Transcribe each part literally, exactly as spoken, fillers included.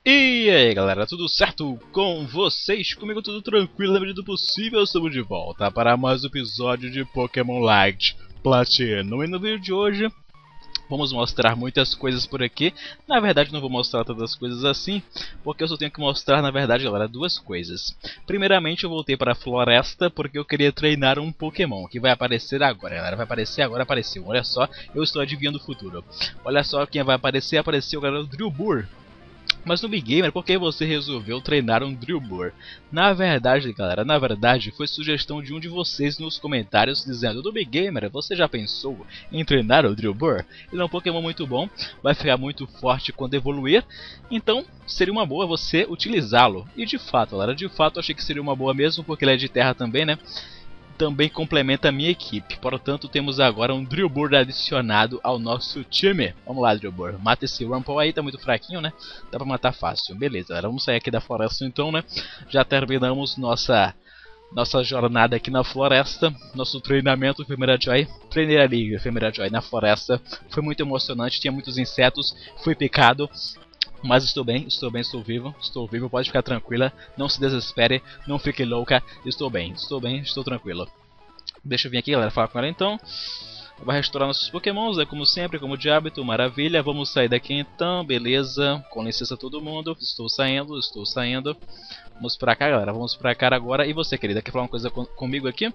E aí galera, tudo certo com vocês? Comigo tudo tranquilo, na medida do possível, estamos de volta para mais um episódio de Pokémon Light Platinum. E no vídeo de hoje vamos mostrar muitas coisas por aqui. Na verdade não vou mostrar todas as coisas assim, porque eu só tenho que mostrar na verdade galera duas coisas. Primeiramente eu voltei para a floresta porque eu queria treinar um Pokémon que vai aparecer agora galera, vai aparecer agora, apareceu. Olha só, eu estou adivinhando o futuro. Olha só quem vai aparecer, apareceu galera, o Drillbur. Mas no Big Gamer, por que você resolveu treinar um Drillbur? Na verdade, galera, na verdade foi sugestão de um de vocês nos comentários dizendo: do Big Gamer, você já pensou em treinar o Drillbur? Ele é um Pokémon muito bom, vai ficar muito forte quando evoluir, então seria uma boa você utilizá-lo. E de fato, galera, de fato eu achei que seria uma boa mesmo, porque ele é de terra também, né? Também complementa a minha equipe. Portanto, temos agora um Drillbur adicionado ao nosso time. Vamos lá, Drillbur. Mata esse Wurmple aí, tá muito fraquinho, né? Dá pra matar fácil. Beleza, galera. Vamos sair aqui da floresta então, né? Já terminamos nossa, nossa jornada aqui na floresta. Nosso treinamento Ephemeral Joy. Treinei ali Ephemeral Joy na floresta. Foi muito emocionante, tinha muitos insetos. Fui picado. Mas estou bem, estou bem, estou vivo, estou vivo, pode ficar tranquila, não se desespere, não fique louca, estou bem, estou bem, estou tranquilo. Deixa eu vir aqui galera, falar com ela então. Vai restaurar nossos pokémons, é como sempre, como de hábito, maravilha. Vamos sair daqui então, beleza, com licença todo mundo, estou saindo, estou saindo. Vamos pra cá galera, vamos pra cá agora. E você querida, quer falar uma coisa com comigo aqui?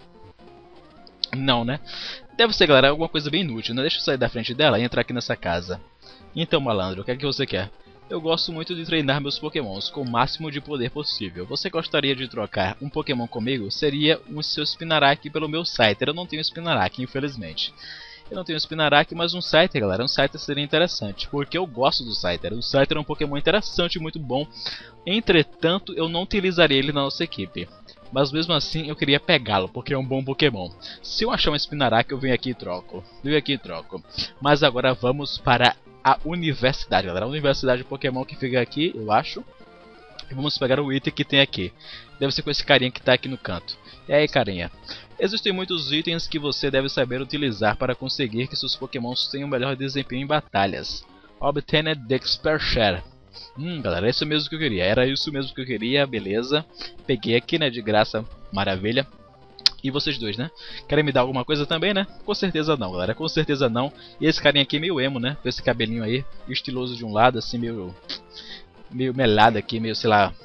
Não, né? Deve ser galera, alguma coisa bem inútil, né? Deixa eu sair da frente dela e entrar aqui nessa casa. Então malandro, o que é que você quer? Eu gosto muito de treinar meus pokémons com o máximo de poder possível. Você gostaria de trocar um pokémon comigo? Seria um seu Spinarak pelo meu Scyther. Eu não tenho Spinarak, infelizmente. Eu não tenho Spinarak, mas um Scyther, galera. Um Scyther seria interessante, porque eu gosto do Scyther. O Scyther é um pokémon interessante e muito bom. Entretanto, eu não utilizaria ele na nossa equipe. Mas mesmo assim eu queria pegá-lo, porque é um bom Pokémon. Se eu achar um Spinarak, eu venho aqui e troco. Venho aqui e troco. Mas agora vamos para a universidade, galera. A universidade Pokémon que fica aqui, eu acho. E vamos pegar o item que tem aqui. Deve ser com esse carinha que está aqui no canto. E aí, carinha? Existem muitos itens que você deve saber utilizar para conseguir que seus Pokémons tenham melhor desempenho em batalhas. Obtained Dexpershare. Hum, galera, é isso mesmo que eu queria. Era isso mesmo que eu queria, beleza. Peguei aqui, né, de graça, maravilha. E vocês dois, né? Querem me dar alguma coisa também, né? Com certeza não, galera, com certeza não. E esse carinha aqui é meio emo, né? Com esse cabelinho aí, estiloso de um lado, assim, meio... Meio melado aqui, meio, sei lá...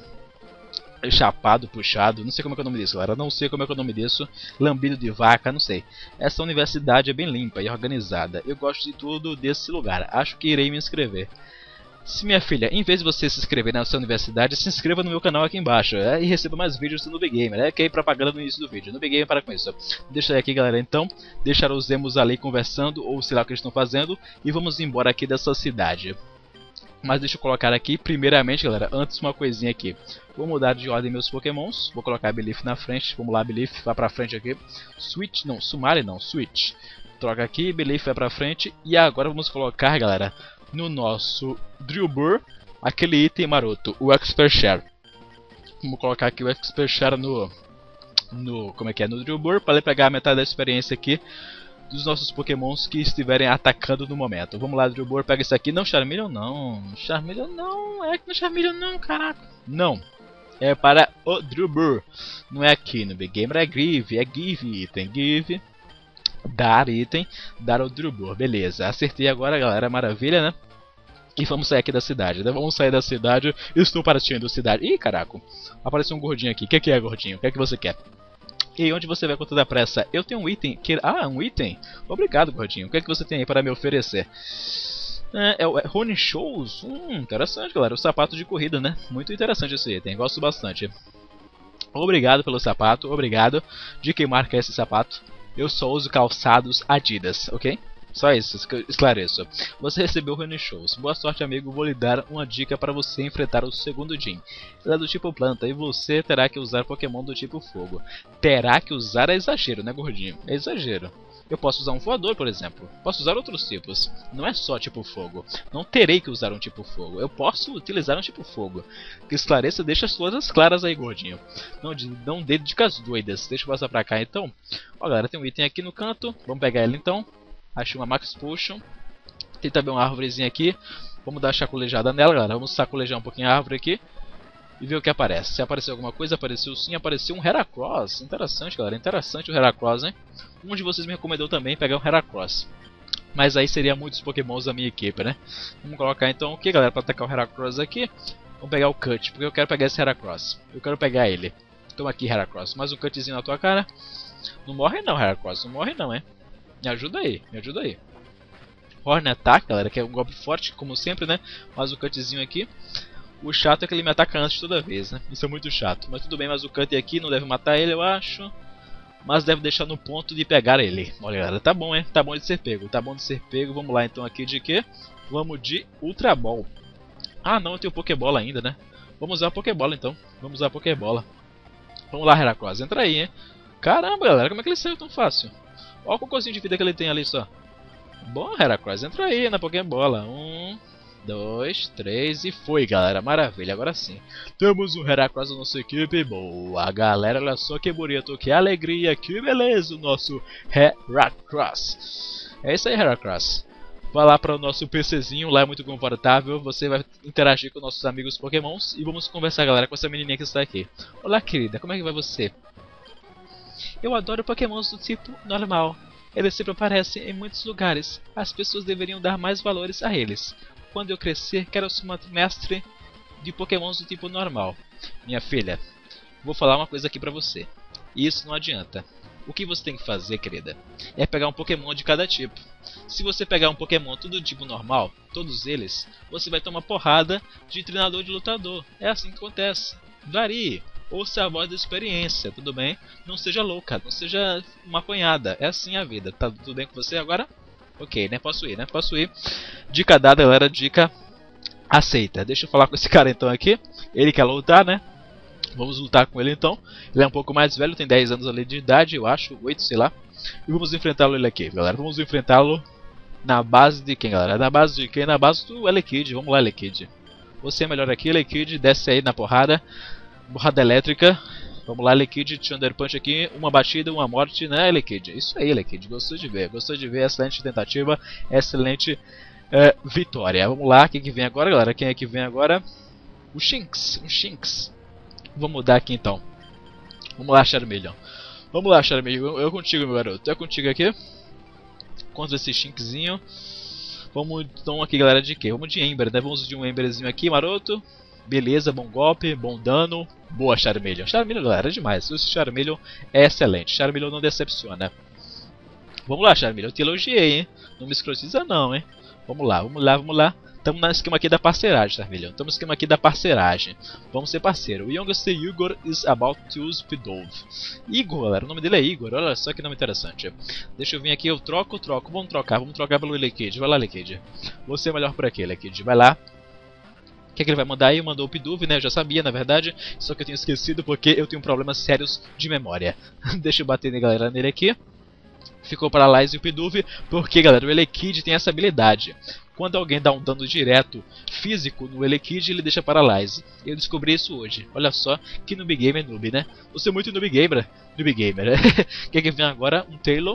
Chapado, puxado, não sei como é que é o nome disso, galera. Não sei como é que é o nome disso. Lambido de vaca, não sei. Essa universidade é bem limpa e organizada. Eu gosto de tudo desse lugar. Acho que irei me inscrever. Se minha filha, em vez de você se inscrever nessa universidade, se inscreva no meu canal aqui embaixo, é, e receba mais vídeos do Noob Gamer, é que aí propaganda no início do vídeo. Noob Gamer, para com isso. Deixa aqui galera então, deixar os emos ali conversando, ou sei lá o que eles estão fazendo, e vamos embora aqui dessa cidade. Mas deixa eu colocar aqui, primeiramente galera, antes uma coisinha aqui. Vou mudar de ordem meus pokémons, vou colocar Belief na frente, vamos lá Belief, vai pra frente aqui. Switch, não, Sumari não, Switch. Troca aqui, Belief vai pra frente, e agora vamos colocar galera... no nosso Drillbur, aquele item maroto, o Expershare. Vamos colocar aqui o Expershare no, no, como é que é, no Drillbur, para ele pegar a metade da experiência aqui dos nossos pokémons que estiverem atacando no momento. Vamos lá, Drillbur, pega isso aqui. Não, Charmeleon não, Charmeleon não, é que no Charmeleon não, caraca. Não, é para o Drillbur, não é aqui no Big Gamer, é Give, é Give item, Give. Dar item, dar ao Drillbur, beleza, acertei agora galera, maravilha né? E vamos sair aqui da cidade, né? Vamos sair da cidade, estou partindo da cidade. Ih caraca, apareceu um gordinho aqui, o que, que é gordinho, o que é que você quer? E onde você vai com toda a pressa? Eu tenho um item, que... ah um item? Obrigado gordinho, o que é que você tem aí para me oferecer? É, é o é Rune Shows, hum, interessante galera, o sapato de corrida né? Muito interessante esse item, gosto bastante. Obrigado pelo sapato, obrigado. De quem marca esse sapato? Eu só uso calçados Adidas, ok? Só isso, esclareço. Você recebeu o Rune Shows. Boa sorte, amigo. Vou lhe dar uma dica para você enfrentar o segundo Gym. Ele é do tipo planta e você terá que usar Pokémon do tipo fogo. Terá que usar é exagero, né, gordinho? É exagero. Eu posso usar um voador, por exemplo. Posso usar outros tipos. Não é só tipo fogo. Não terei que usar um tipo fogo. Eu posso utilizar um tipo fogo. Que esclareça, deixa as coisas claras aí, gordinho. Não, não dê dicas doidas. Deixa eu passar pra cá, então. Ó, galera, tem um item aqui no canto. Vamos pegar ele, então. Achei uma Max Potion. Tem também uma árvorezinha aqui. Vamos dar uma chaculejada nela, galera. Vamos sacolejar um pouquinho a árvore aqui e ver o que aparece. Se apareceu alguma coisa, apareceu sim, apareceu um Heracross. Interessante, galera, interessante o Heracross, hein? Um de vocês me recomendou também pegar um Heracross. Mas aí seria muitos pokémons da minha equipe, né? Vamos colocar então o que, galera, para atacar o Heracross aqui? Vamos pegar o Cut, porque eu quero pegar esse Heracross. Eu quero pegar ele. Toma aqui, Heracross. Mais um Cutzinho na tua cara. Não morre não, Heracross. Não morre não, hein? Me ajuda aí, me ajuda aí. Horn Attack, galera, que é um golpe forte, como sempre, né? Mais um Cutzinho aqui. O chato é que ele me ataca antes toda vez, né? Isso é muito chato. Mas tudo bem, mas o Cut aqui não deve matar ele, eu acho. Mas deve deixar no ponto de pegar ele. Olha, galera, tá bom, hein? Tá bom de ser pego. Tá bom de ser pego. Vamos lá, então, aqui de quê? Vamos de Ultra Ball. Ah, não, eu tenho Pokébola ainda, né? Vamos usar a Pokébola, então. Vamos usar a Pokébola. Vamos lá, Heracross. Entra aí, hein? Caramba, galera, como é que ele saiu tão fácil? Olha o cocôzinho de vida que ele tem ali, só. Bom, Heracross, entra aí na Pokébola. Um... dois, três e foi, galera, maravilha, agora sim temos um Heracross da nossa equipe. Boa, galera, olha só que bonito, que alegria, que beleza o nosso Heracross. É isso aí, Heracross. Vá lá para o nosso PCzinho, lá é muito confortável. Você vai interagir com nossos amigos Pokémons e vamos conversar, galera, com essa menininha que está aqui. Olá, querida, como é que vai você? Eu adoro Pokémons do tipo normal. Eles sempre aparecem em muitos lugares. As pessoas deveriam dar mais valores a eles. Quando eu crescer, quero ser uma mestre de Pokémons do tipo normal. Minha filha, vou falar uma coisa aqui pra você. Isso não adianta. O que você tem que fazer, querida, é pegar um Pokémon de cada tipo. Se você pegar um Pokémon tudo do tipo normal, todos eles, você vai tomar porrada de treinador de lutador. É assim que acontece. Varie. Ouça a voz da experiência, tudo bem? Não seja louca, não seja maconhada. É assim a vida. Tá tudo bem com você agora? Ok, né? Posso ir, né? Posso ir. Dica dada, galera. Dica aceita. Deixa eu falar com esse cara então aqui. Ele quer lutar, né? Vamos lutar com ele então. Ele é um pouco mais velho, tem dez anos ali de idade, eu acho. oito, sei lá. E vamos enfrentá-lo ele aqui, galera. Vamos enfrentá-lo na base de quem, galera? Na base de quem? Na base do Elekid. Vamos lá, Elekid. Você é melhor aqui, Elekid. Desce aí na porrada. Porrada elétrica. Vamos lá, Elekid, Thunder Punch aqui, uma batida, uma morte, né, Elekid? Isso aí, Elekid, gostou de ver, gostou de ver, excelente tentativa, excelente é, vitória. Vamos lá, quem que vem agora, galera? Quem é que vem agora? O Shinx, o Shinx. Vamos mudar aqui então. Vamos lá, Charmeleon. Vamos lá, Charmeleon, eu, eu contigo, meu garoto, eu contigo aqui. Contra esse Shinxzinho. Vamos então aqui, galera, de quê? Vamos de Ember, né? Vamos de um Emberzinho aqui, maroto. Beleza, bom golpe, bom dano. Boa, Charmeleon. Charmeleon, galera, é demais. Esse Charmeleon é excelente. Charmeleon não decepciona. Vamos lá, Charmeleon. Eu te elogiei, hein? Não me escrotiza não, hein? Vamos lá, vamos lá, vamos lá. Estamos no esquema aqui da parceiragem, Charmeleon. Estamos no esquema aqui da parceiragem. Vamos ser parceiro. O youngest Igor is about to use Pidove. Igor, galera. O nome dele é Igor. Olha só que nome interessante. Deixa eu vir aqui. Eu troco, troco. Vamos trocar. Vamos trocar pelo Elekid. Vai lá, Elekid. Você é melhor por aqui, Elekid. Vai lá. O que, é que ele vai mandar aí? Mandou o Pidove, né? Eu já sabia, na verdade. Só que eu tinha esquecido porque eu tenho problemas sérios de memória. Deixa eu bater, né, galera, nele aqui. Ficou para Lies e o Pidove. Porque, galera, o Elekid tem essa habilidade. Quando alguém dá um dano direto físico no Elekid, ele deixa Paralyze. Eu descobri isso hoje. Olha só que noob gamer noob, né? Você é muito noob gamer. Noob gamer. O que, é que vem agora? Um Taylor.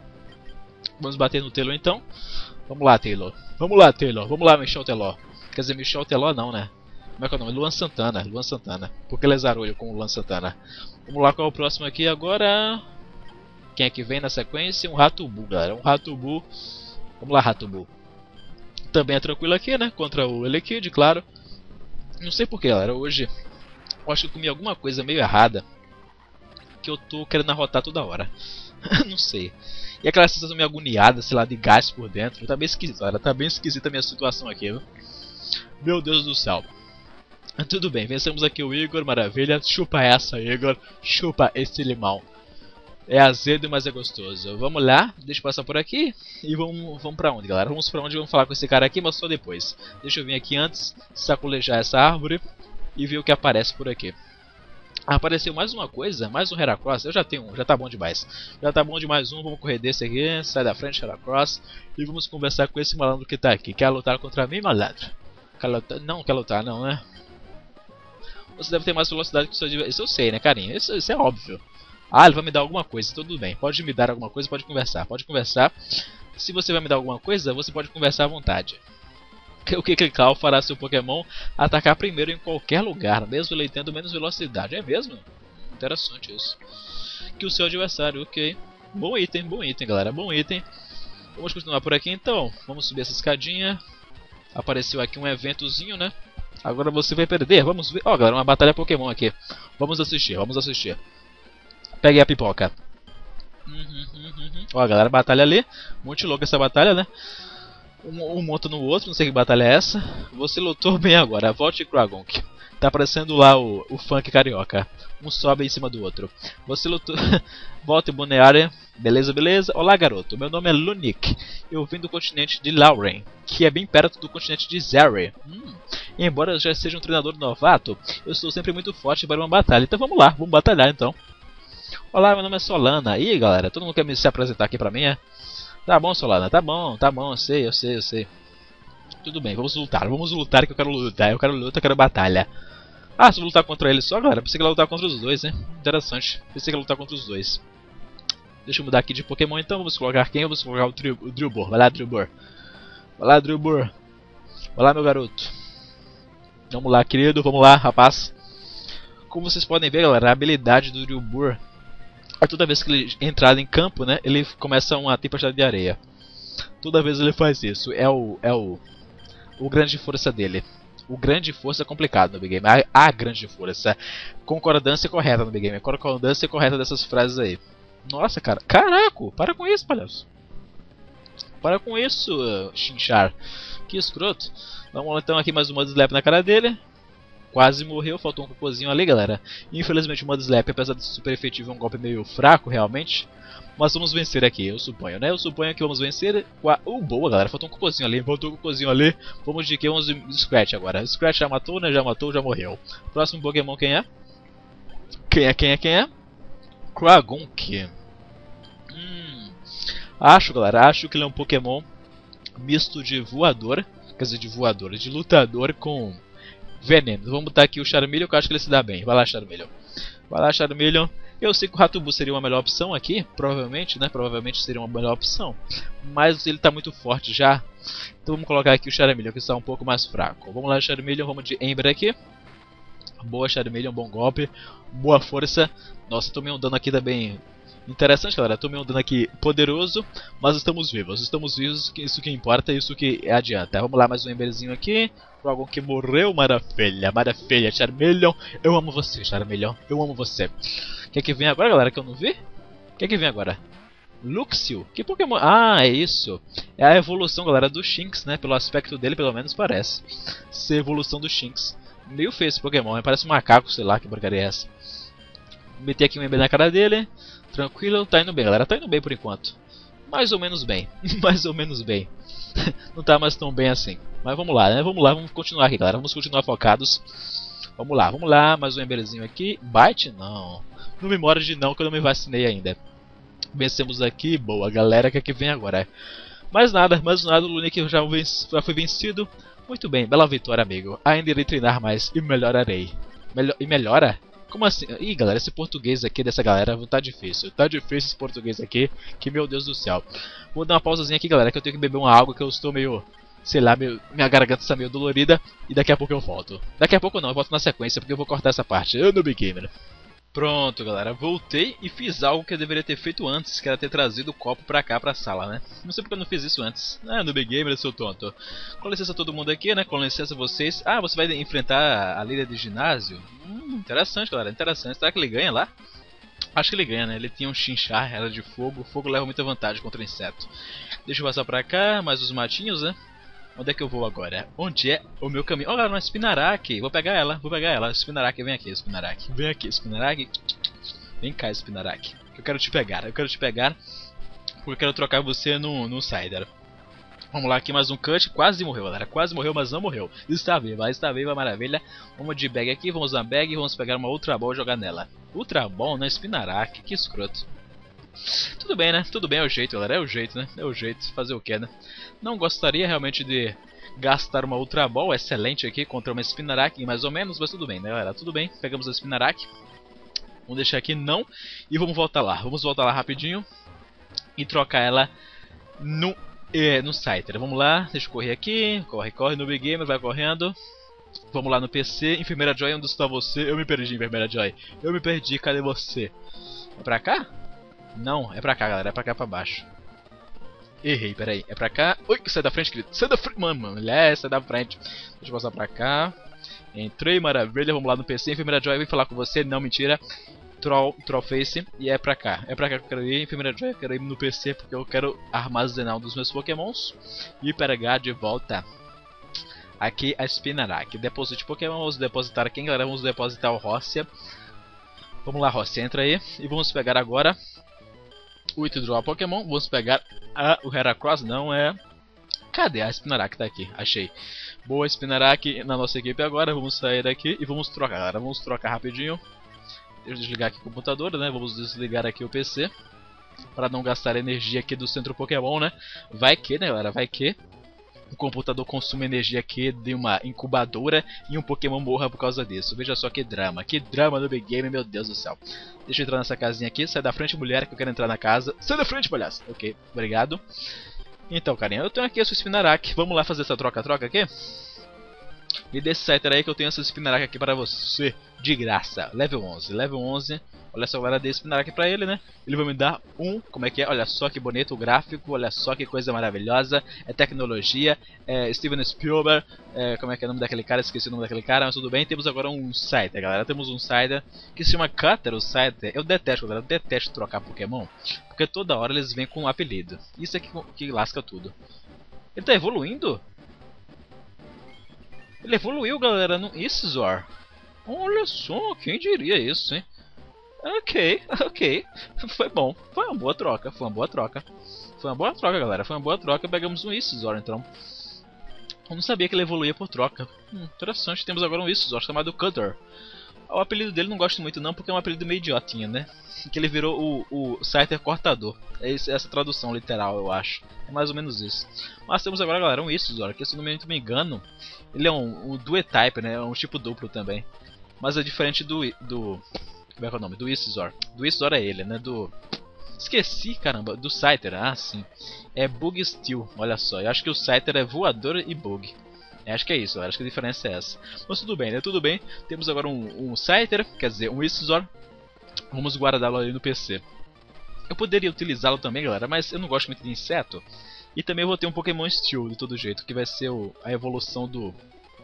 Vamos bater no Taylor então. Vamos lá, Taylor. Vamos lá, Taylor. Vamos lá, Michel Teló. Quer dizer, Michel Teló não, né? Como é que é o nome? Luan Santana. Luan Santana. Porque ele é zarolho com o Luan Santana. Vamos lá, qual é o próximo aqui agora? Quem é que vem na sequência? Um Ratubu, galera. Um Ratubu. Vamos lá, Ratubu. Também é tranquilo aqui, né? Contra o Elekid, claro. Não sei porquê, galera. Hoje eu acho que eu comi alguma coisa meio errada. Que eu tô querendo arrotar toda hora. Não sei. E aquela sensação meio agoniada, sei lá, de gás por dentro. Tá bem esquisito, galera. Tá bem esquisita a minha situação aqui, viu? Meu Deus do céu. Tudo bem, vencemos aqui o Igor, maravilha. Chupa essa, Igor. Chupa esse limão. É azedo, mas é gostoso. Vamos lá, deixa eu passar por aqui. E vamos, vamos pra onde, galera? Vamos pra onde? Vamos falar com esse cara aqui, mas só depois. Deixa eu vir aqui antes, sacolejar essa árvore e ver o que aparece por aqui. Apareceu mais uma coisa, mais um Heracross. Eu já tenho um, já tá bom demais. Já tá bom de mais um, vamos correr desse aqui. Sai da frente, Heracross. E vamos conversar com esse malandro que tá aqui. Quer lutar contra mim, malandro? Quer lutar? Não, quer lutar não, né? Você deve ter mais velocidade que o seu adversário. Isso eu sei, né, carinha? Isso, isso é óbvio. Ah, ele vai me dar alguma coisa, tudo bem. Pode me dar alguma coisa, pode conversar. Pode conversar. Se você vai me dar alguma coisa, você pode conversar à vontade. O que clicar fará seu Pokémon atacar primeiro em qualquer lugar, mesmo ele tendo menos velocidade. É mesmo? Interessante isso. Que o seu adversário, ok. Bom item, bom item, galera, bom item. Vamos continuar por aqui então. Vamos subir essa escadinha. Apareceu aqui um eventozinho, né? Agora você vai perder, vamos ver. Ó, oh, galera, uma batalha Pokémon aqui. Vamos assistir, vamos assistir. Peguei a pipoca. Uhum, uhum, uhum. Ó, galera, batalha ali. Muito louca essa batalha, né? Um, um monta no outro, não sei que batalha é essa. Você lutou bem agora, volte Croagunk. Tá aparecendo lá o, o funk carioca. Um sobe em cima do outro. Você lutou. Volte Buneária. Beleza, beleza. Olá, garoto. Meu nome é Lunik. Eu vim do continente de Lauren, que é bem perto do continente de Zeri. Hum. Embora eu já seja um treinador novato, eu estou sempre muito forte para uma batalha. Então vamos lá, vamos batalhar então. Olá, meu nome é Solana. Ih, galera, todo mundo quer me se apresentar aqui pra mim, é? Tá bom, Solana, tá bom, tá bom, eu sei, eu sei, eu sei. Tudo bem, vamos lutar, vamos lutar que eu quero lutar, eu quero luta, eu quero batalha. Ah, se eu lutar contra ele só, galera, pensei que ia lutar contra os dois, hein? Interessante, pensei que ia lutar contra os dois. Deixa eu mudar aqui de Pokémon então, vamos colocar quem? Vamos colocar o, Drew, o Drillbur, vai lá, Drillbur. Vai lá, Drillbur. Vai lá, meu garoto. Vamos lá, querido, vamos lá, rapaz. Como vocês podem ver, galera, a habilidade do Drillbur é toda vez que ele entrar em campo, né, ele começa uma tempestade de areia. Toda vez ele faz isso, é o é o o grande força dele. O grande força é complicado no Big Game. A, a grande força. Concordância correta no Big Game. Concordância correta dessas frases aí. Nossa, cara. Caraca, para com isso, palhaço. Para com isso, Chinchar. Que escroto. Vamos lá então aqui mais um Mudslap na cara dele. Quase morreu, faltou um cocôzinho ali, galera. Infelizmente o Mudslap, apesar de super efetivo, é um golpe meio fraco, realmente. Mas vamos vencer aqui, eu suponho, né? Eu suponho que vamos vencer com a... Uh, boa, galera, faltou um cocôzinho ali, faltou um cocôzinho ali. Vamos de que? Vamos de Scratch agora. Scratch já matou, né? Já matou, já morreu. Próximo Pokémon quem é? Quem é, quem é, quem é? Croagunk. Hum... Acho, galera, acho que ele é um Pokémon misto de voador. Quer dizer, de voador, de lutador com veneno. Vamos botar aqui o Charmeleon, que eu acho que ele se dá bem. Vai lá, Charmeleon. Vai lá, Charmeleon. Eu sei que o Ratubu seria uma melhor opção aqui, provavelmente, né? Provavelmente seria uma melhor opção. Mas ele está muito forte já. Então vamos colocar aqui o Charmeleon, que está um pouco mais fraco. Vamos lá, Charmeleon, vamos de Ember aqui. Boa, Charmeleon, bom golpe. Boa força. Nossa, tomei um dano aqui também interessante, galera. Tomei um dano aqui poderoso, mas estamos vivos. Estamos vivos, isso que importa, isso que adianta. Vamos lá, mais um Emberzinho aqui. Algo que morreu, maravilha, maravilha, Charmeleon. Eu amo você, Charmeleon. Eu amo você. Quer que vem agora, galera, que eu não vi? Quer que vem agora? Luxio. Que Pokémon? Ah, é isso. É a evolução, galera, do Shinx, né? Pelo aspecto dele, pelo menos parece ser a evolução do Shinx. Meio feio esse Pokémon, né? Parece um macaco, sei lá que porcaria é essa. Meter aqui um Ember na cara dele. Tranquilo, tá indo bem, galera. Tá indo bem por enquanto. Mais ou menos bem. Mais ou menos bem. Não tá mais tão bem assim. Mas vamos lá, né? Vamos lá, vamos continuar aqui, galera. Vamos continuar focados. Vamos lá, vamos lá. Mais um Emberzinho aqui. Bite? Não. Não me morde de não, que eu não me vacinei ainda. Vencemos aqui. Boa, galera. O que é que vem agora? Mais nada, mais nada. O Lunik já, já foi vencido. Muito bem, bela vitória, amigo. Ainda irei treinar mais e melhorarei. Melhor, e melhora? Como assim? Ih, galera, esse português aqui dessa galera tá difícil. Tá difícil esse português aqui, que meu Deus do céu. Vou dar uma pausazinha aqui, galera, que eu tenho que beber uma água, que eu estou meio... Sei lá, meio, minha garganta está meio dolorida. E daqui a pouco eu volto. Daqui a pouco não, eu volto na sequência, porque eu vou cortar essa parte. Eu no Big Gamer. Pronto, galera, voltei e fiz algo que eu deveria ter feito antes, que era ter trazido o copo pra cá, pra sala, né? Não sei porque eu não fiz isso antes. Ah, no Big Gamer, eu sou tonto. Com licença todo mundo aqui, né? Com licença vocês. Ah, você vai enfrentar a líder de ginásio? Hum, interessante, galera, interessante. Será que ele ganha lá? Acho que ele ganha, né? Ele tinha um Chinchar, era de fogo. O fogo leva muita vantagem contra o inseto. Deixa eu passar pra cá, mais os matinhos, né? Onde é que eu vou agora? Onde é o meu caminho? Olha, uma Spinarak. Vou pegar ela, vou pegar ela. Spinarak, vem aqui, Spinarak. Vem aqui, Spinarak. Vem cá, Spinarak. Eu quero te pegar, eu quero te pegar. Porque eu quero trocar você no, no Cider. Vamos lá, aqui mais um cut. Quase morreu, galera. Quase morreu, mas não morreu. Está viva, está viva, maravilha. Vamos de bag aqui, vamos usar bag e vamos pegar uma Ultra Ball e jogar nela. Ultra Ball na Spinarak, que escroto. Tudo bem, né? Tudo bem, é o jeito, galera. É o jeito, né? É o jeito. Fazer o que, né? Não gostaria realmente de gastar uma Ultra Ball excelente aqui contra uma Spinarak, mais ou menos, mas tudo bem, né, galera? Tudo bem. Pegamos a Spinarak. Vamos deixar aqui não. E vamos voltar lá. Vamos voltar lá rapidinho. E trocar ela no é, no Scyther. Vamos lá, deixa eu correr aqui. Corre, corre no Big Game, vai correndo. Vamos lá no P C. Enfermeira Joy, onde está você? Eu me perdi, Enfermeira Joy. Eu me perdi, cadê você? É pra cá? Não, é pra cá, galera. É pra cá, pra baixo. Errei, peraí. É pra cá. Ui, sai da frente, querido. Sai da frente, mano, mano. É, sai da frente. Deixa eu passar pra cá. Entrei, maravilha. Vamos lá no P C. Enfermeira Joy, vem falar com você. Não, mentira. Troll, Trollface. E é pra cá. É pra cá que eu quero ir. Enfermeira Joy, eu quero ir no P C porque eu quero armazenar um dos meus Pokémons. E pegar de volta aqui a Spinarak. Deposite Pokémon. Vamos depositar aqui, galera. Vamos depositar o Rocia. Vamos lá, Rocia. Entra aí. E vamos pegar agora o Withdraw Pokémon. Vamos pegar a, o Heracross. Não é... Cadê a Spinarak? Tá aqui. Achei. Boa Spinarak na nossa equipe agora. Vamos sair daqui e vamos trocar, galera. Vamos trocar rapidinho. Deixa eu desligar aqui o computador, né? Vamos desligar aqui o P C. Para não gastar energia aqui do centro Pokémon, né? Vai que, né, galera? Vai que o computador consuma energia aqui de uma incubadora e um Pokémon morra por causa disso. Veja só que drama. Que drama no Big Game, meu Deus do céu. Deixa eu entrar nessa casinha aqui. Sai da frente, mulher, que eu quero entrar na casa. Sai da frente, palhaço. Ok, obrigado. Então, carinha, eu tenho aqui a sua Spinarak. Vamos lá fazer essa troca-troca aqui? Me dê esse Scyther aí que eu tenho essa Spinarak aqui para você, de graça. Level onze, level onze. Olha só, agora dei Spinarak pra ele, né? Ele vai me dar um, como é que é? Olha só que bonito o gráfico, olha só que coisa maravilhosa. É tecnologia, é Steven Spielberg, é, como é que é o nome daquele cara? Esqueci o nome daquele cara, mas tudo bem. Temos agora um Scyther, galera. Temos um Scyther que se chama Cutter, o Scyther. Eu detesto, galera, eu detesto trocar Pokémon, porque toda hora eles vêm com um apelido. Isso é que, que lasca tudo. Ele tá evoluindo? Ele evoluiu, galera, no Iszor. Olha só, quem diria isso, hein? Ok, ok. Foi bom. Foi uma boa troca, foi uma boa troca. Foi uma boa troca, galera. Foi uma boa troca. Pegamos um Iszor, então. Eu não sabia que ele evoluía por troca. Hum, interessante. Temos agora um Iszor chamado Cutter. O apelido dele não gosto muito não, porque é um apelido meio idiotinha, né? Que ele virou o, o Scyther Cortador. É esse, essa tradução literal, eu acho. É mais ou menos isso. Mas temos agora, galera, um Iszor, que se não me engano, ele é um, um Duet-Type, né? É um tipo duplo também. Mas é diferente do... do como é que é o nome? Do Iszor. Do Iszor é ele, né? Do... Esqueci, caramba. Do Scyther. Ah, sim. É Bug Steel. Olha só. Eu acho que o Scyther é voador e bug. É, acho que é isso. Acho que a diferença é essa. Mas tudo bem, né? Tudo bem. Temos agora um, um Scyther. Quer dizer, um Iszor. Vamos guardá-lo ali no P C. Eu poderia utilizá-lo também, galera. Mas eu não gosto muito de inseto. E também eu vou ter um Pokémon Steel, de todo jeito. Que vai ser o, a evolução do...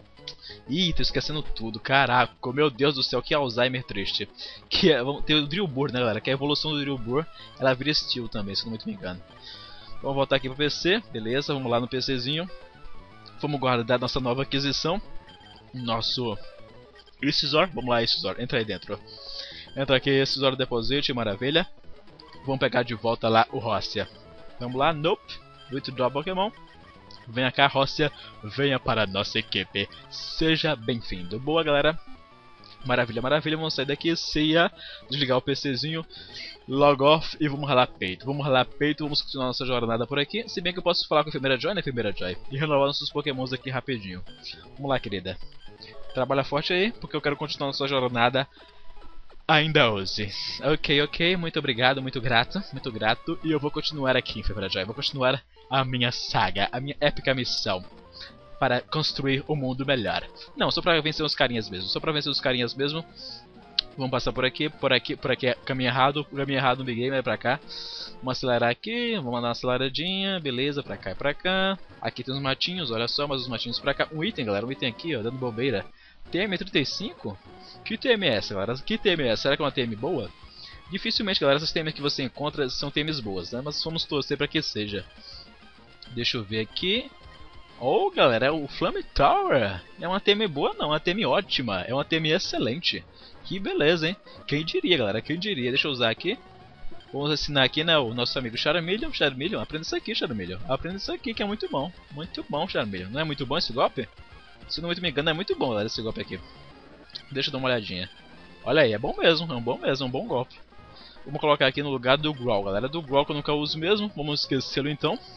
Ih, tô esquecendo tudo, caraca, meu Deus do céu, que Alzheimer triste. Que é, vamos ter o Drillbur, né, galera, que é a evolução do Drillbur, ela vira Steel também, se não muito me engano. Vamos voltar aqui pro P C, beleza, vamos lá no PCzinho. Vamos guardar nossa nova aquisição. Nosso Iszor, vamos lá Iszor, entra aí dentro. Entra aqui, Iszor Deposit, maravilha. Vamos pegar de volta lá o Rocia. Vamos lá, nope, Withdraw Pokémon. Venha cá, Rocia, venha para a nossa equipe. Seja bem-vindo. Boa, galera. Maravilha, maravilha. Vamos sair daqui, ceia, desligar o PCzinho, log off e vamos ralar peito. Vamos ralar peito, vamos continuar nossa jornada por aqui. Se bem que eu posso falar com a Enfermeira Joy, né, Enfermeira Joy? E renovar nossos Pokémons aqui rapidinho. Vamos lá, querida. Trabalha forte aí, porque eu quero continuar nossa jornada ainda hoje. Ok, ok. Muito obrigado, muito grato, muito grato. E eu vou continuar aqui, Enfermeira Joy. Vou continuar a minha saga, a minha épica missão para construir um mundo melhor. Não, só para vencer os carinhas mesmo. Só para vencer os carinhas mesmo. Vamos passar por aqui, por aqui, por aqui, caminho errado, caminho errado no Big Game, é pra cá. Vamos acelerar aqui, vamos mandar uma aceleradinha, beleza, pra cá e pra cá. Aqui tem uns matinhos, olha só, mais uns matinhos pra cá. Um item, galera, um item aqui, ó, dando bobeira. T M trinta e cinco? Que T M é essa, galera? Que T M é essa? Será que é uma T M boa? Dificilmente, galera, essas T Ms que você encontra são T Ms boas, né? Mas vamos torcer pra que seja. Deixa eu ver aqui. Oh, galera, é o Flame Tower. É uma T M boa não, é uma T M ótima. É uma T M excelente. Que beleza, hein? Quem diria, galera, quem diria. Deixa eu usar aqui. Vamos assinar aqui, né, o nosso amigo Charmeleon. Charmeleon, aprenda isso aqui, Charmeleon. Aprenda isso aqui, que é muito bom. Muito bom, Charmeleon. Não é muito bom esse golpe? Se não muito me engano, é muito bom, galera, esse golpe aqui. Deixa eu dar uma olhadinha. Olha aí, é bom mesmo, é um bom mesmo, é um bom golpe. Vamos colocar aqui no lugar do Growl, galera. Do Growl que eu nunca uso mesmo. Vamos esquecê-lo então.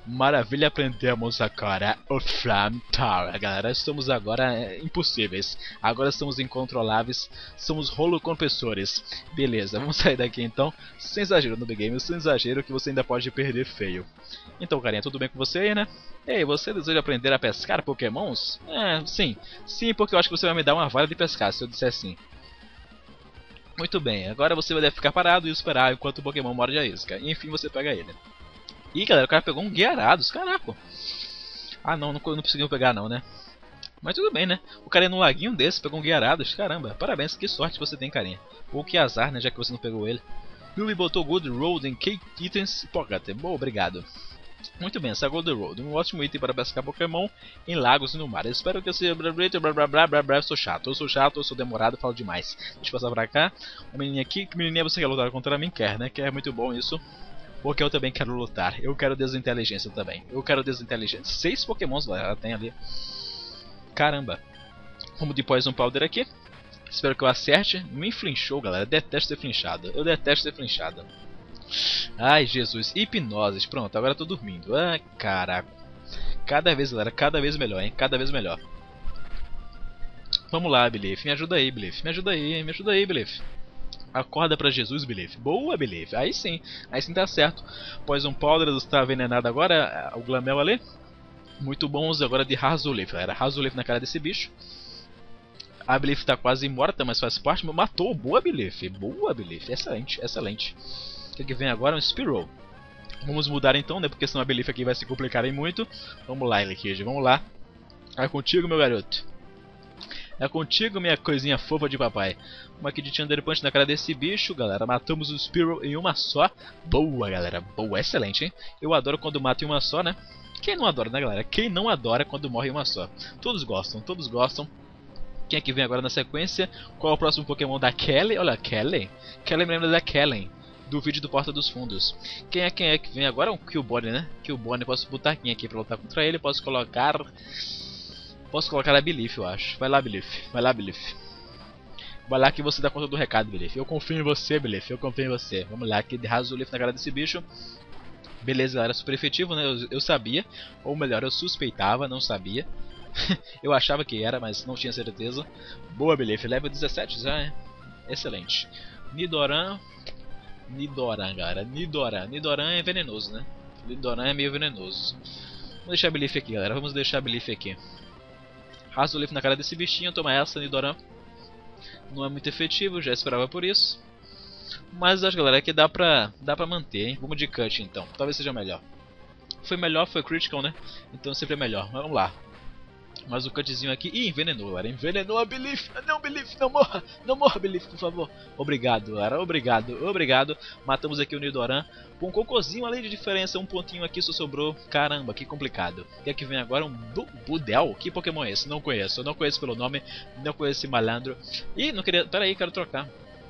Maravilha, aprendemos agora o Flame Tower, galera. Somos agora é, impossíveis. Agora somos incontroláveis. Somos rolo-compressores. Beleza, vamos sair daqui então. Sem exagero no Big Game, sem exagero que você ainda pode perder feio. Então, carinha, tudo bem com você aí, né? Ei, você deseja aprender a pescar pokémons? É, sim. Sim, porque eu acho que você vai me dar uma vara de pescar se eu disser sim. Muito bem, agora você vai ficar parado e esperar enquanto o Pokémon morde a isca. E enfim você pega ele. Ih, galera, o cara pegou um Guiarados, caraca. Ah, não, não, não conseguiu pegar não, né? Mas tudo bem, né? O cara é num laguinho desse, pegou um Guiarados, caramba. Parabéns, que sorte você tem, carinha. Ou que azar, né, já que você não pegou ele. Billy botou Good Road em Cake Itens Pocket. Bom, obrigado. Muito bem, essa Gold Road, um ótimo item para pescar Pokémon em lagos e no mar. Eu espero que eu seja blá blá blá blá blá blá. Eu sou chato, eu sou chato, eu sou demorado, falo demais. Deixa eu passar pra cá. Uma menininha aqui, que menininha você quer lutar contra mim? Quer, né? Quer, é muito bom isso. Porque eu também quero lutar. Eu quero desinteligência também. Eu quero desinteligência. Seis Pokémons ela tem ali. Caramba. Vamos de Poison Powder aqui. Espero que eu acerte. Me flinchou, galera. Eu detesto ser flinchado. Eu detesto ser flinchado. Ai, Jesus. Hipnoses. Pronto, agora eu tô dormindo. Ah, caraca. Cada vez, galera. Cada vez melhor, hein. Cada vez melhor. Vamos lá, Belief. Me ajuda aí, Belief. Me ajuda aí. Me ajuda aí, Belief. Acorda pra Jesus, Belief. Boa, Belief. Aí sim. Aí sim tá certo. Poison Powder está envenenado agora. O Glamel ali. Muito bons agora de Razulif. Era Razulif na cara desse bicho. A Belief tá quase morta, mas faz parte. Matou. Boa, Belief. Boa, Belief. Excelente, excelente. O que, que vem agora? Um Spearow. Vamos mudar então, né? Porque senão a Belief aqui vai se complicar em muito. Vamos lá, Liquid. Vamos lá. É contigo, meu garoto. É contigo, minha coisinha fofa de papai. Uma aqui de Thunder Punch na cara desse bicho, galera. Matamos o Spearow em uma só. Boa, galera. Boa, excelente, hein? Eu adoro quando mato em uma só, né? Quem não adora, né, galera? Quem não adora quando morre em uma só? Todos gostam, todos gostam. Quem é que vem agora na sequência? Qual é o próximo Pokémon da Kelly? Olha, Kelly. Kelly me lembra da Kellen, do vídeo do Porta dos Fundos. Quem é quem é que vem agora? É um Killbone, né? Killbone, posso botar quem aqui pra lutar contra ele? Posso colocar... Posso colocar a Belief, eu acho. Vai lá, Belief. Vai lá, Belief. Vai lá que você dá conta do recado, Belief. Eu confio em você, Belief. Eu confio em você. Vamos lá, aqui de Razulif na cara desse bicho. Beleza, galera. Super efetivo, né? Eu, eu sabia. Ou melhor, eu suspeitava, não sabia. Eu achava que era, mas não tinha certeza. Boa, Belief. Level dezessete já, é? Excelente. Nidoran. Nidoran, galera. Nidoran. Nidoran é venenoso, né? Nidoran é meio venenoso. Vamos deixar a Belief aqui, galera. Vamos deixar a Belief aqui. Razulif na cara desse bichinho, toma essa, Nidoran. Não é muito efetivo, já esperava por isso. Mas acho, galera, que dá pra, dá pra manter, hein? Vamos de cut então, talvez seja melhor. Foi melhor, foi critical, né? Então sempre é melhor, mas vamos lá. Mas o cutzinho aqui... Ih, envenenou, galera. Envenenou a Belief. Não, Belief, não morra. Não morra, Belief, por favor. Obrigado, galera. Obrigado, obrigado. Matamos aqui o Nidoran. Com um cocôzinho ali de diferença. Um pontinho aqui só sobrou. Caramba, que complicado. O que é que vem agora? Um Bu Budel? Que Pokémon é esse? Não conheço. Eu não conheço pelo nome. Não conheço esse malandro. Ih, não queria... Pera aí, quero trocar.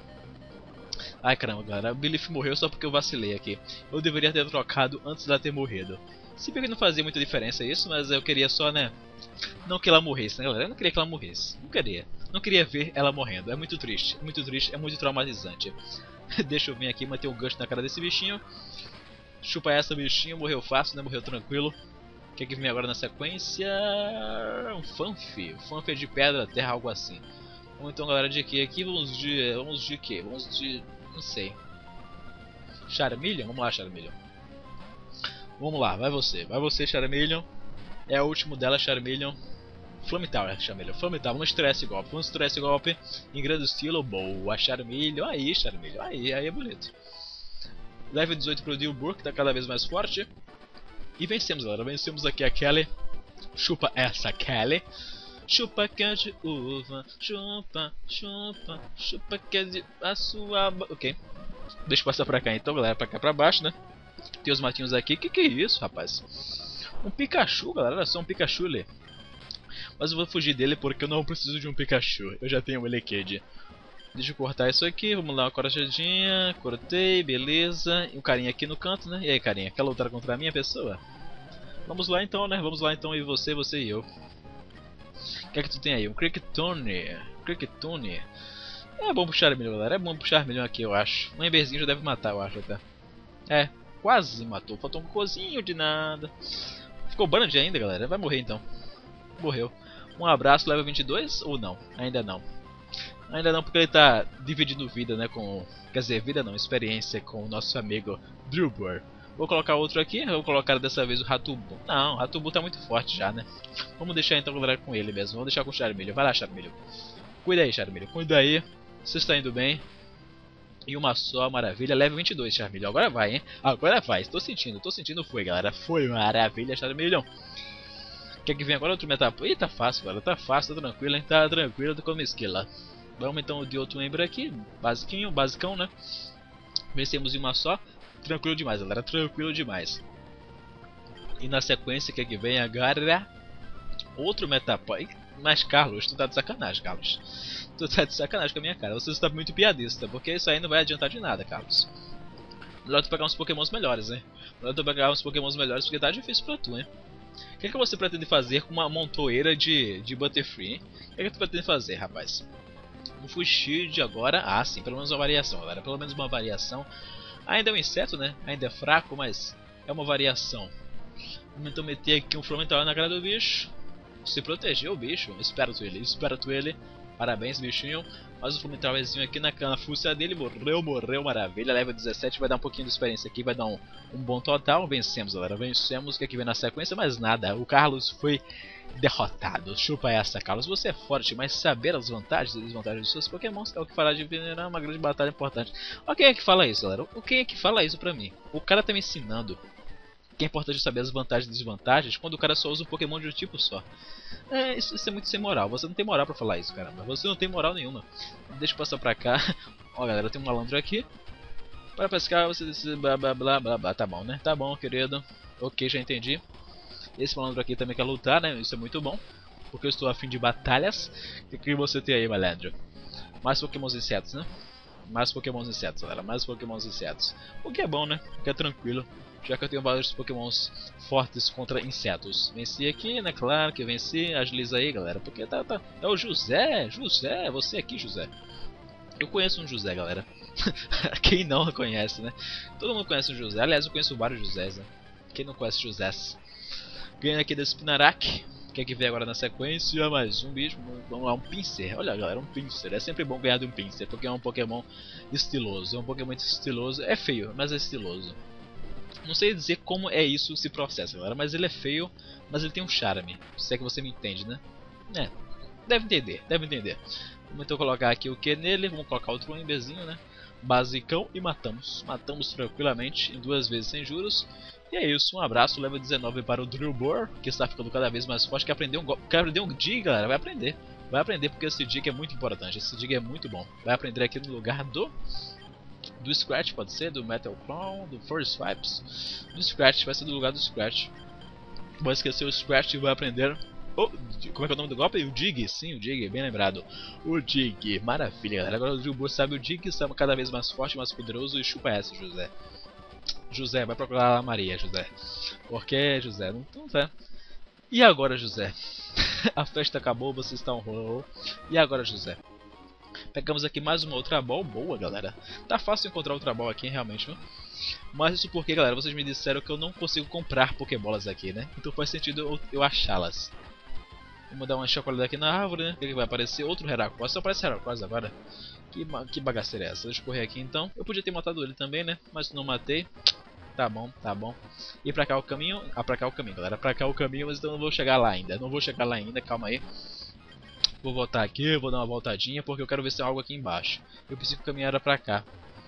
Ai, caramba, galera. A Belief morreu só porque eu vacilei aqui. Eu deveria ter trocado antes dela ter morrido. Se bem que não fazia muita diferença isso, mas eu queria só, né... Não que ela morresse, né, galera? Eu não queria que ela morresse. Não queria. Não queria ver ela morrendo. É muito triste. É muito triste. É muito traumatizante. Deixa eu vir aqui manter um gancho na cara desse bichinho. Chupa essa, bichinho. Morreu fácil, né? Morreu tranquilo. O que é que vem agora na sequência? Um Fanf. Um Fanf é de pedra, terra, algo assim. Vamos então, galera, de que aqui? Vamos de... Vamos de quê? Vamos de... Não sei. Charmeleon? Vamos lá, Charmeleon. Vamos lá. Vai você. Vai você, Charmeleon. É o último dela, Charmeleon. Flame Tower, Charmeleon. Flame Tower. Vamos estourar esse golpe. Vamos estourar esse golpe em grande estilo. Boa, Charmeleon. Aí, Charmeleon. Aí, aí é bonito. Level dezoito pro Dilbur, que tá cada vez mais forte. E vencemos, galera. Vencemos aqui a Kelly. Chupa essa, Kelly. Chupa que é de uva. Chupa, chupa, chupa que é de a sua... Ok. Deixa eu passar pra cá então, galera. Pra cá pra baixo, né? Tem os matinhos aqui. Que que é isso, rapaz? Um Pikachu, galera, olha só, um Pikachu ali. Mas eu vou fugir dele porque eu não preciso de um Pikachu. Eu já tenho um Elekid. Deixa eu cortar isso aqui, vamos lá, uma corajadinha. Cortei, beleza. E um carinha aqui no canto, né? E aí, carinha, quer lutar contra a minha pessoa? Vamos lá então, né? Vamos lá então, e você, você e eu. O que é que tu tem aí? Um Cricketune. Cricketune. É bom puxar milhão, galera. É bom puxar milhão aqui, eu acho. Um Emberzinho já deve matar, eu acho até. É, quase matou. Faltou um cozinho de nada. Ficou Band ainda, galera. Vai morrer então. Morreu. Um abraço, level vinte e dois ou não? Ainda não. Ainda não, porque ele tá dividindo vida, né, com... Quer dizer, vida não, experiência com o nosso amigo Drillbur. Vou colocar outro aqui, vou colocar dessa vez o Ratubu. Não, o Ratubu tá muito forte já, né? Vamos deixar então, galera, com ele mesmo. Vamos deixar com o Charmeleon. Vai lá, Charmeleon. Cuida aí, Charmeleon. Cuida aí. Você está indo bem. E uma só, maravilha. Level vinte e dois, Charmeleon. Agora vai, hein? Agora vai. Estou sentindo, estou sentindo. Foi, galera. Foi, maravilha, Charmeleon. Quer que venha agora outro Metapod? Ih, tá fácil, galera. Tá fácil, tá tranquilo, hein? Tá tranquilo, tô como esquila. Vamos então de outro membro aqui. Basiquinho, basicão, né? Vencemos em uma só. Tranquilo demais, galera. Tranquilo demais. E na sequência, quer que venha agora outro Metapod. Mas, Carlos, tu tá de sacanagem, Carlos. Tu tá de sacanagem com a minha cara. Você está muito piadista, porque isso aí não vai adiantar de nada, Carlos. Melhor tu pegar uns pokémons melhores, hein? Melhor tu pegar uns pokémons melhores, porque tá difícil pra tu, hein? O que é que você pretende fazer com uma montoeira de, de Butterfree, hein? O que é que tu pretende fazer, rapaz? Um Full Shield agora... Ah, sim, pelo menos uma variação, galera. Pelo menos uma variação. Ainda é um inseto, né? Ainda é fraco, mas é uma variação. Vamos então meter aqui um Flamental na cara do bicho. Se protegeu o bicho. Espero tu ele, espero tu ele. Parabéns, bichinho. Mas o Flamentalzinho aqui na, na fuça dele morreu, morreu, maravilha. Level dezessete, vai dar um pouquinho de experiência aqui, vai dar um, um bom total. Vencemos, galera, vencemos. O que é que vem na sequência? Mas nada, o Carlos foi derrotado. Chupa essa, Carlos. Você é forte, mas saber as vantagens e desvantagens dos seus pokémons é o que fará de venerar uma grande batalha importante. Ó, quem é que fala isso, galera? O quem é que fala isso pra mim? O cara tá me ensinando que é importante saber as vantagens e desvantagens quando o cara só usa um Pokémon de um tipo só. É, isso, isso é muito sem moral. Você não tem moral pra falar isso, caramba. Você não tem moral nenhuma. Deixa eu passar pra cá. Ó, galera, tem um malandro aqui. Para pescar, você... Blá, blá, blá, blá, blá. Tá bom, né? Tá bom, querido. Ok, já entendi. Esse malandro aqui também quer lutar, né? Isso é muito bom. Porque eu estou afim de batalhas. O que você tem aí, malandro? Mais Pokémons insetos, né? Mais Pokémons insetos, galera. Mais Pokémons insetos. O que é bom, né? O que é tranquilo. Já que eu tenho vários Pokémons fortes contra insetos. Venci aqui, né? Claro que venci. Agiliza aí, galera. Porque tá, tá. É o José. José. Você aqui, José. Eu conheço um José, galera. Quem não conhece, né? Todo mundo conhece um José. Aliás, eu conheço vários Josés, né? Quem não conhece Josés? Ganhei aqui da Spinarak. Quer que vem agora na sequência? Mais um bicho. Vamos lá, um Pinsir. Olha, galera, um Pinsir. É sempre bom ganhar de um Pinsir, porque é um Pokémon estiloso. É um Pokémon estiloso. É feio, mas é estiloso. Não sei dizer como é isso se processa, galera, mas ele é feio, mas ele tem um charme. Se é que você me entende, né? É, deve entender, deve entender. Vamos então colocar aqui o que nele, vamos colocar outro Emberzinho, né? Basicão e matamos. Matamos tranquilamente, em duas vezes sem juros. E é isso, um abraço, level dezenove para o Drillbur, que está ficando cada vez mais forte. Quer aprender um, quer aprender um Dig, galera? Vai aprender. Vai aprender porque esse Dig é muito importante, esse Dig é muito bom. Vai aprender aqui no lugar do... Do Scratch, pode ser, do Metal Clown, do Force Vibes. Do Scratch, vai ser do lugar do Scratch. Vou esquecer o Scratch e vou aprender. Oh, como é que é o nome do golpe? O Dig, sim, o Dig, bem lembrado. O Dig, maravilha, galera. Agora o Drillbur sabe o Dig, está cada vez mais forte, mais poderoso. E chupa essa, José. José, vai procurar a Maria, José. Por que, José? Não, não vai. E agora, José? A festa acabou, você está um horror. E agora, José? Pegamos aqui mais uma outra ball, boa, galera. Tá fácil encontrar outra ball aqui, realmente, viu? Mas isso porque, galera, vocês me disseram que eu não consigo comprar Pokébolas aqui, né? Então faz sentido eu, eu achá-las. Vamos dar uma chacoalhada aqui na árvore, né? O que, que vai aparecer? Outro Heracross. Só aparece Heracross agora. Que, que bagaceira é essa? Deixa eu correr aqui então. Eu podia ter matado ele também, né? Mas não matei. Tá bom, tá bom. E pra cá o caminho. Ah, pra cá o caminho, galera. Pra cá o caminho, mas então eu não vou chegar lá ainda. Não vou chegar lá ainda, calma aí. Vou voltar aqui, vou dar uma voltadinha porque eu quero ver se tem algo aqui embaixo. Eu pensei que o caminho era pra cá.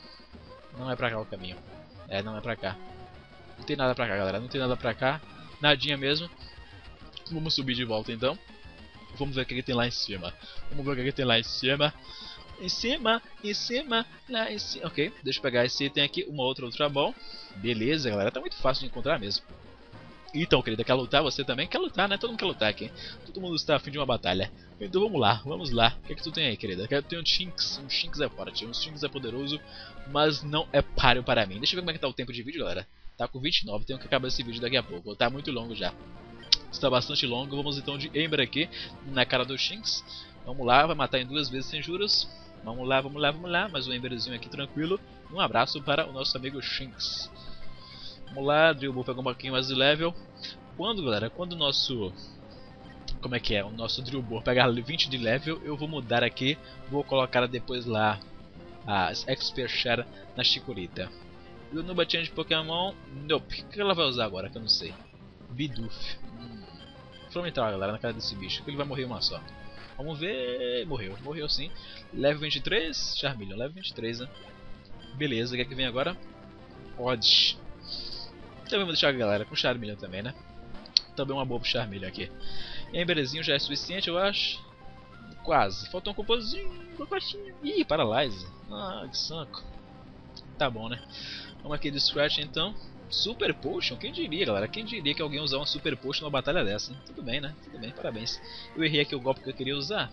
Não é pra cá o caminho. É, não é pra cá. Não tem nada pra cá, galera. Não tem nada pra cá. Nadinha mesmo. Vamos subir de volta então. Vamos ver o que, que tem lá em cima. Vamos ver o que, que tem lá em cima. Em cima, em cima, lá em cima. Ok, deixa eu pegar esse item aqui. Uma outra Ultra Ball. Beleza, galera. Tá muito fácil de encontrar mesmo. Então, querida, quer lutar? Você também quer lutar, né? Todo mundo quer lutar aqui. Todo mundo está a fim de uma batalha. Então vamos lá, vamos lá. O que é que tu tem aí, querida? Eu tenho um Shinx. Um Shinx é forte, um Shinx é poderoso, mas não é páreo para mim. Deixa eu ver como é que tá o tempo de vídeo, galera. Tá com vinte e nove, tenho que acabar esse vídeo daqui a pouco. Tá muito longo já. Está bastante longo. Vamos então de Ember aqui, na cara do Shinx. Vamos lá, vai matar em duas vezes sem juros. Vamos lá, vamos lá, vamos lá. Mais um Emberzinho aqui tranquilo. Um abraço para o nosso amigo Shinx. Vamos lá, Drillbur pegou um pouquinho mais de level. Quando, galera, quando o nosso... Como é que é? O nosso Drillbur pegar vinte de level, eu vou mudar aqui. Vou colocar depois lá as Expert Share na Chikorita. E o Nubatien de Pokémon, nope. O que ela vai usar agora, que eu não sei? Bidoof. Hum. Vamos entrar, galera, na cara desse bicho, que ele vai morrer uma só. Vamos ver... Morreu, morreu sim. Level vinte e três, Charmeleon, level vinte e três, né? Beleza, o que é que vem agora? Odds. Também vou deixar a galera com Charmeleon também, né? Também uma boa pro Charmeleon aqui. E Emberezinho já é suficiente, eu acho. Quase. Faltou um composinho, uma coxinha. Ih, Paralyze. Ah, que saco. Tá bom, né? Vamos aqui de Scratch então. Super Potion? Quem diria, galera? Quem diria que alguém usar uma Super Potion numa batalha dessa, hein? Tudo bem, né? Tudo bem, parabéns. Eu errei aqui o golpe que eu queria usar.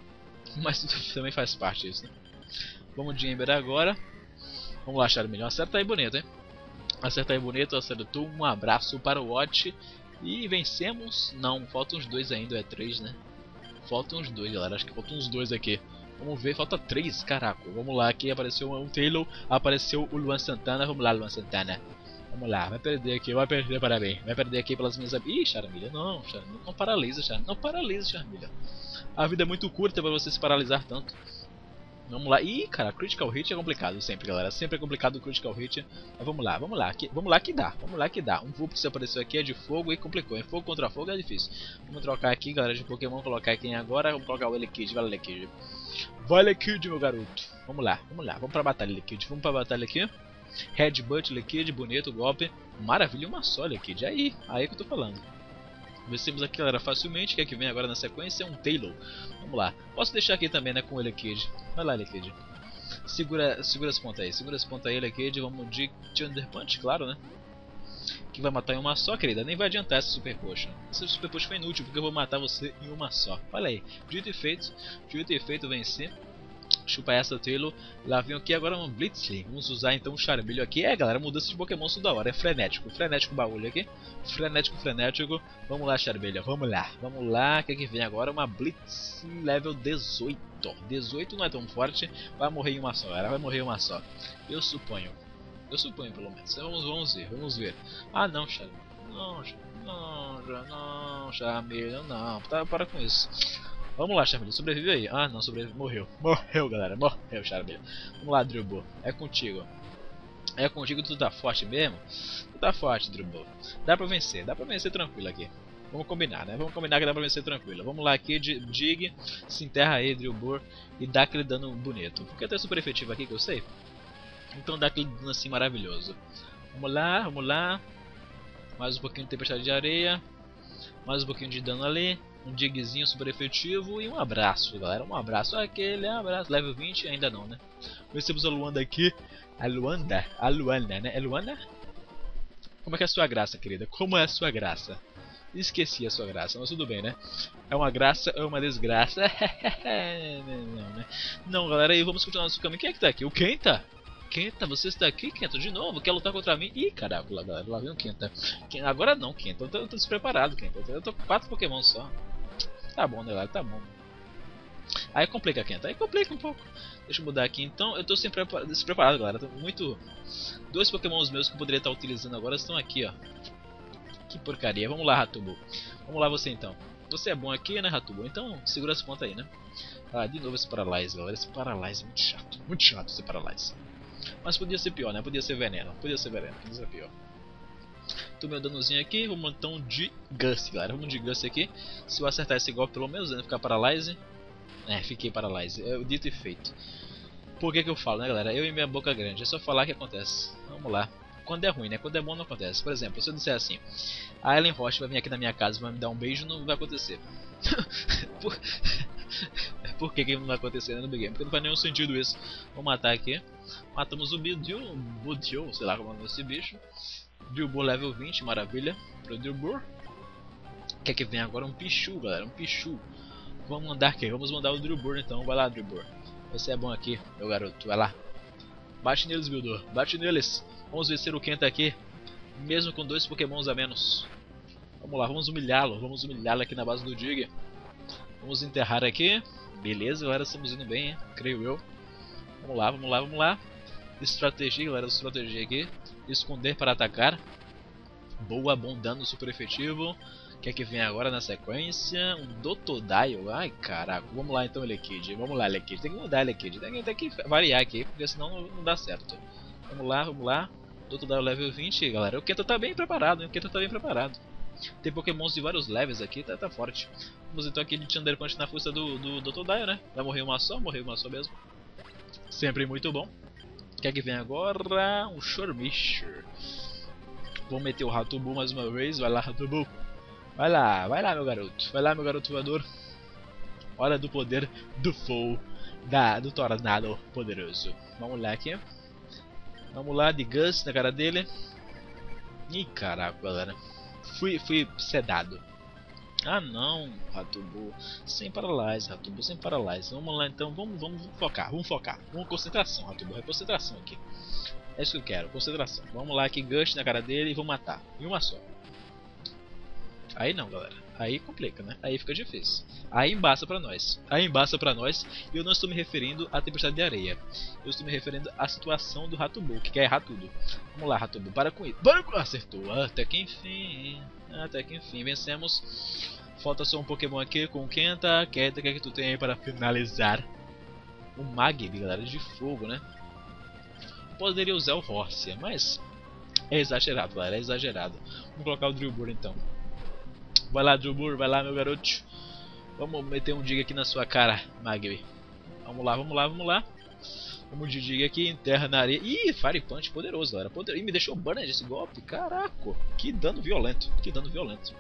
Mas também faz parte disso, né? Vamos de Ember agora. Vamos lá, Charmeleon. Acerta aí bonito, hein? Acerta aí bonito, acertou. Um abraço para o Watch. E vencemos. Não, faltam uns dois ainda, é três, né? Faltam uns dois, galera. Acho que faltam uns dois aqui. Vamos ver, falta três, caraca. Vamos lá, aqui apareceu um Taylor, apareceu o Luan Santana. Vamos lá, Luan Santana. Vamos lá, vai perder aqui, vai perder, parabéns. Vai perder aqui pelas minhas... Ih, Charmeleon, não, Charmeleon, não paralisa, Charmeleon. Não paralisa, Charmeleon. A vida é muito curta pra você se paralisar tanto. Vamos lá. Ih, cara, Critical Hit é complicado sempre, galera. Sempre é complicado o Critical Hit. Mas vamos lá, vamos lá. Que, vamos lá que dá. Vamos lá que dá. Um Vulpix apareceu aqui é de fogo e complicou. Em fogo contra fogo é difícil. Vamos trocar aqui, galera, de Pokémon. Colocar quem agora. Vamos colocar o Elekid. Vai, Elekid. Vai, Elekid, meu garoto. Vamos lá, vamos lá. Vamos pra batalha, Elekid. Vamos pra batalha aqui. Headbutt, Elekid. Bonito golpe. Maravilha, uma só, Elekid. Aí, aí que eu tô falando. Vencemos aqui, galera, facilmente. O que é que vem agora na sequência? É um Taylor. Vamos lá. Posso deixar aqui também, né, com o Elekid. Vai lá, Elekid. Segura, segura as pontas aí. Segura as pontas aí, Elekid. Vamos de Thunder Punch, claro, né? Que vai matar em uma só, querida. Nem vai adiantar essa Super Potion. Essa Super Potion foi inútil, porque eu vou matar você em uma só. Olha aí. Dito e feito. Dito e feito, vencer. Chupa essa, Taylor. Lá vem aqui agora um Blitzling. Vamos usar então o Charmeleon aqui. É, galera, mudança de Pokémon toda hora. É frenético. Frenético o bagulho aqui. Frenético, frenético. Vamos lá, Charmeleon. Vamos lá. Vamos lá. O que é que vem agora? Uma Blitz level dezoito. dezoito não é tão forte. Vai morrer em uma só, galera. Vai morrer em uma só. Eu suponho. Eu suponho, pelo menos. Vamos, vamos ver. Vamos ver. Ah, não, Charmeleon. Não, não, não, Charmeleon, não. Tá, para com isso. Vamos lá, Charmeleon, sobrevive aí. Ah, não, sobrevive, morreu. Morreu, galera, morreu, Charmeleon. Vamos lá, Drillbur, é contigo. É contigo, tu tá forte mesmo? Tu tá forte, Drillbur. Dá pra vencer, dá pra vencer tranquilo aqui. Vamos combinar, né? Vamos combinar que dá pra vencer tranquilo. Vamos lá aqui, Dig, se enterra aí, Drillbur, e dá aquele dano bonito. Porque até super efetivo aqui, que eu sei. Então dá aquele dano assim maravilhoso. Vamos lá, vamos lá. Mais um pouquinho de tempestade de areia. Mais um pouquinho de dano ali. Um digzinho super efetivo e um abraço, galera. Um abraço. Aquele abraço. Level vinte ainda não, né? Vencemos a Luanda aqui. A Luanda? A Luanda, né? É Luanda? Como é que é a sua graça, querida? Como é a sua graça? Esqueci a sua graça, mas tudo bem, né? É uma graça ou uma desgraça? Não, né? Não, galera, aí vamos continuar nosso caminho. Quem é que tá aqui? O Kenta? Kenta, você está aqui, Kenta, de novo? Quer lutar contra mim? Ih, caraca, lá, galera, lá vem o Kenta. Agora não, Kenta, eu tô, eu tô despreparado, Kenta. Eu tô com quatro Pokémon só. Tá bom, né, galera, tá bom. Aí complica, Kenta, aí complica um pouco. Deixa eu mudar aqui então. Eu tô sempre despreparado, galera. Tô muito... Dois Pokémons meus que eu poderia estar utilizando agora estão aqui, ó. Que porcaria. Vamos lá, Ratubu. Vamos lá você então. Você é bom aqui, né, Ratubu? Então segura as pontas aí, né? Ah, de novo esse Paralyze, galera. Esse Paralyze é muito chato. Muito chato esse Paralyze. Mas podia ser pior, né? Podia ser veneno. Podia ser veneno. Podia ser pior. Tomei um danozinho aqui. Vamos então de Gust, galera. Vamos de Gust aqui. Se eu acertar esse golpe, pelo menos, né? Ficar Paralyze. É, fiquei Paralyze. É o dito e feito. Por que que eu falo, né, galera? Eu e minha boca grande. É só falar que acontece. Vamos lá. Quando é ruim, né? Quando é bom, não acontece. Por exemplo, se eu disser assim: a Ellen Roche vai vir aqui na minha casa e vai me dar um beijo, não vai acontecer. Por... Por que que não vai acontecer, né, no Big Game? Porque não faz nenhum sentido isso. Vamos matar aqui. Matamos o Budio, Budio, sei lá como é o nome desse bicho. Drillbur level vinte, maravilha. Pro Drillbur. O que é que vem agora? Um Pichu, galera. Um Pichu. Vamos mandar aqui. Vamos mandar o Drillbur então. Vai lá, Drillbur. Você é bom aqui, meu garoto. Vai lá. Bate neles, Buildor. Bate neles. Vamos vencer o Kenta aqui. Mesmo com dois Pokémons a menos. Vamos lá, vamos humilhá-lo. Vamos humilhá-lo aqui na base do Dig. Vamos enterrar aqui. Beleza, galera. Estamos indo bem, hein? Creio eu. Vamos lá, vamos lá, vamos lá. Estratégia, galera. Estratégia aqui. Esconder para atacar. Boa, bom dano super efetivo. O que é que vem agora na sequência? Um Totodile. Ai, caraca. Vamos lá então, Elekid. Vamos lá, Elekid. Tem que mudar, Elekid. Tem, tem que variar aqui, porque senão não, não dá certo. Vamos lá, vamos lá. Totodile level vinte, galera. O Kenta tá bem preparado, hein? O Kenta tá bem preparado. Tem pokémons de vários levels aqui, tá, tá forte. Vamos então aqui de Thunder Punch na força do, do, do Totodile, né? Vai morrer uma só, morreu uma só mesmo. Sempre muito bom. O que é que vem agora? Um Chormisher. Vou meter o Ratubu mais uma vez. Vai lá, Ratubu. Vai lá, vai lá, meu garoto. Vai lá, meu garoto voador. Hora do poder do Foe, da, do Tornado poderoso. Vamos lá aqui. Vamos lá, de Gust na cara dele. Ih, caraca, galera. Fui, fui sedado. Ah não, Ratubu. Sem Paralyze, Ratubu, sem Paralyze. Vamos lá então, vamos, vamos focar, vamos focar. Vamos concentração, Ratubu, é concentração aqui. É isso que eu quero, concentração. Vamos lá aqui, Gust na cara dele e vou matar. E uma só. Aí não, galera. Aí complica, né? Aí fica difícil. Aí embaça pra nós. Aí embaça pra nós. E eu não estou me referindo à tempestade de areia. Eu estou me referindo à situação do Ratubu, que quer errar tudo. Vamos lá, Ratubu. Para com isso. Para com... Acertou. Até que enfim. Até que enfim. Vencemos. Falta só um Pokémon aqui com o Kenta. Kenta, o que é que tu tem aí para finalizar? O Magby, galera. De fogo, né? Poderia usar o Horsia, mas... É exagerado, galera. É exagerado. Vamos colocar o Drillbur então. Vai lá, Drillbur, vai lá, meu garoto. Vamos meter um Dig aqui na sua cara, Magby. Vamos lá, vamos lá, vamos lá. Vamos de Dig aqui, enterra na areia. Ih, Fire Punch poderoso, galera. Poder... Ih, me deixou burned esse golpe. Caraca, que dano violento. Que dano violento.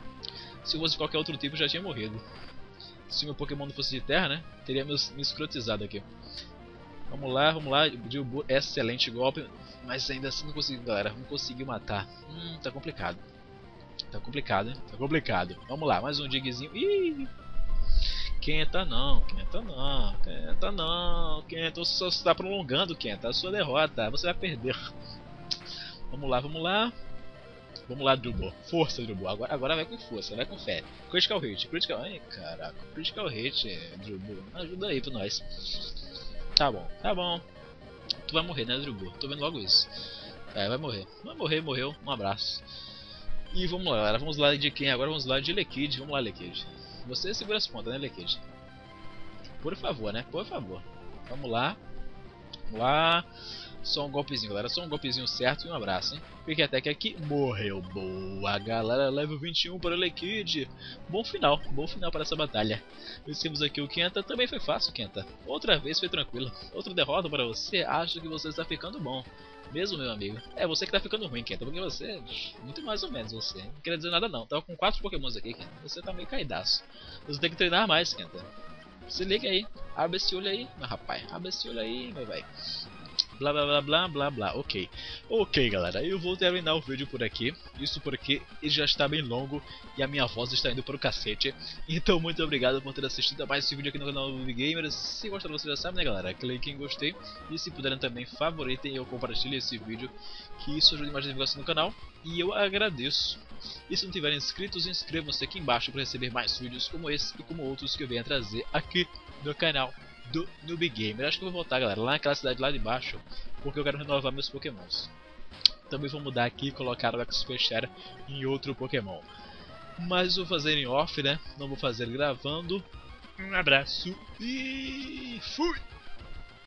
Se fosse qualquer outro tipo, já tinha morrido. Se meu Pokémon não fosse de terra, né? Teria me, me escrotizado aqui. Vamos lá, vamos lá. Drillbur, excelente golpe. Mas ainda assim não conseguiu, galera. Não conseguiu matar. Hum, tá complicado. Tá complicado, hein? Tá complicado. Vamos lá, mais um digzinho. Ih! Kenta não, Kenta não, Kenta não, Kenta, você só está prolongando, Kenta, a sua derrota, você vai perder. Vamos lá, vamos lá. Vamos lá, Drillbur. Força, Drillbur. Agora, agora vai com força, vai com fé. Critical Hit, Critical... Ai, caraca. Critical Hit, Drillbur. Ajuda aí pra nós. Tá bom, tá bom. Tu vai morrer, né, Drillbur? Tô vendo logo isso. É, vai morrer. Vai morrer, morreu. Um abraço. E vamos lá, galera. Vamos lá de quem agora? Vamos lá de Elekid. Vamos lá, Elekid. Você segura as pontas, né, Elekid? Por favor, né? Por favor. Vamos lá. Vamos lá. Só um golpezinho, galera. Só um golpezinho certo e um abraço, hein? Pique até que aqui. Morreu. Boa, galera. Level vinte e um para o Elekid. Bom final. Bom final para essa batalha. Vencemos aqui o Kenta. Também foi fácil, Kenta. Outra vez foi tranquilo. Outra derrota para você. Acho que você está ficando bom. Mesmo, meu amigo. É você que tá ficando ruim, Kenta. Porque você... Muito mais ou menos você. Não queria dizer nada não. Tava com quatro Pokémons aqui, Kenta. Você tá meio caidaço. Você tem que treinar mais, Kenta. Se liga aí. Abre esse olho aí, meu rapaz. Abre esse olho aí, meu velho. Blá blá blá blá blá blá. Ok. Ok, galera. Eu vou terminar o vídeo por aqui. Isso porque ele já está bem longo e a minha voz está indo para o cacete. Então, muito obrigado por ter assistido a mais esse vídeo aqui no canal do Gamers. Se gostaram, você já sabe, né, galera? Clique em gostei. E se puderem também, favoritem ou compartilhem esse vídeo. Que isso ajuda mais a divulgação do canal. E eu agradeço. E se não tiverem inscritos, inscrevam-se aqui embaixo para receber mais vídeos como esse e como outros que eu venho a trazer aqui no canal do Noob Gamer. Acho que eu vou voltar, galera, lá naquela cidade lá de baixo, porque eu quero renovar meus Pokémons. Também vou mudar aqui e colocar o X P Share em outro Pokémon. Mas vou fazer em off, né? Não vou fazer gravando. Um abraço e fui!